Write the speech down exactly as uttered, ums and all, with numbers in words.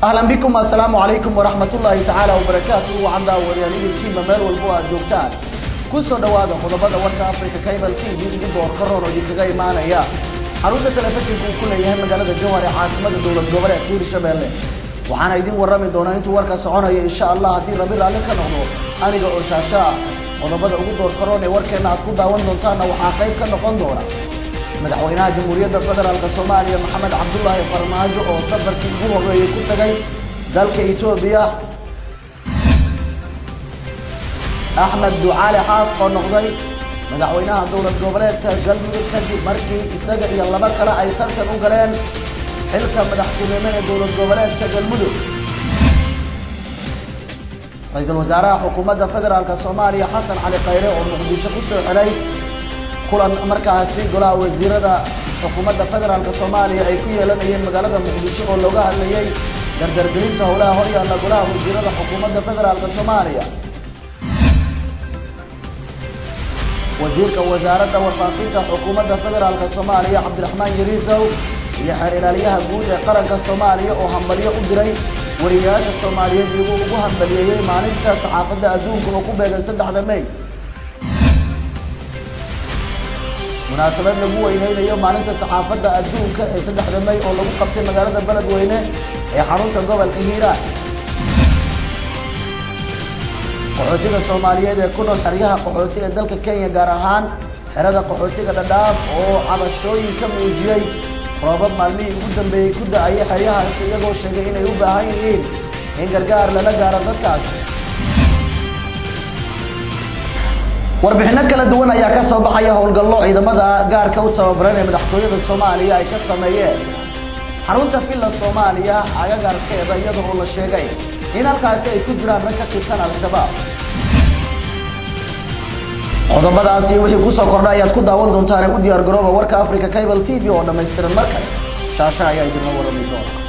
أهلا بكم السلام عليكم ورحمة الله تعالى وبركاته وعنا وريالي الكيمة مال والبوء جوكتان كل سنة وادا خضبات ورك أفريقيا كيبل تي بي جد ورقرون ويتجاي معنا يا عروضة تلفزيون كل أيام مجال الجوهري عاصمة الدولة الجوهرية كتير شباب وحنا يدين ورامي دونا انتو وركا سعونا إن شاء الله هتي ربيع عليك نحنو أنا جو شاشة خضبات أقول ورقرون وركنا أقول داون دونتانا وحقيقة كنا قندورا مدحوينها جمهورية الفدرالية الصومالية محمد عبد الله فرماجو oo safarkii ugu horeeyay ku tagay dalka Itoobiya Ahmed Ducaale Xaaq oo noqday madaxweynaha dowlad goboleedka Galmudug kadib markii isaga iyo laba kale ay tartan u galeen xilka madaxtinimada ee dowlad goboleedka Galmudug Ra'iisul Wasaaraha Xukuumadda Federaalka Soomaaliya Xasan Cali Khayre oo Muqdisho ku soo xilay kulan markaasi golaha wasiirada xukuumadda federaalka Soomaaliya ay ku yeelanayeen magaalada Muqdisho oo looga hadlayay dardargelinta howlaha horyaalla golaha wasiirada xukuumadda federaalka Soomaaliya wasiirka wasaaradda warfaafinta xukuumadda federaalka Soomaaliya Cabdiraxmaan Yariisow iyo xeer ilaaliyaha guud ee qaranka Soomaaliya oo hambalyo u diray wariyaasha Soomaaliyeed iyagoo ugu hambalyeeyay maalinta saxaafadda adduunka oo ku beegan saddexda May مناسبة لجوء إلينا يوم معناتها صحافة أدوك سدح دمي أو لجوء قبتين مجرد البلد وينه حرون تجوب الكهيرة قحوتي الصومالية يكونوا الحريها قحوتي الدلك كينيا جارهان حرادة قحوتي كداب أو على الشوي كم يجي رابط مالي جدا بيكون أي حريها استيجوا الشجعين يوبا هايين إن جرجار لنا جارد الكاس warbixino kala duwan ayaa ka soo baxaya howlgallo ciidamada gaarka u tababaran madaxtooyada Soomaaliya ay ka sameeyeen xarunta Villa Soomaaliya agagaarkeeda iyadoo oo la sheegay in halkaas ay ku jiraan rag ka tirsan al-shabaab qodobadaasi wixii ku soo kordhay ayaad ku daawan doontaan u diyaar garooba warka Africa Cable T V oo dhameystiran markale shaashada ayaa idin warramay doona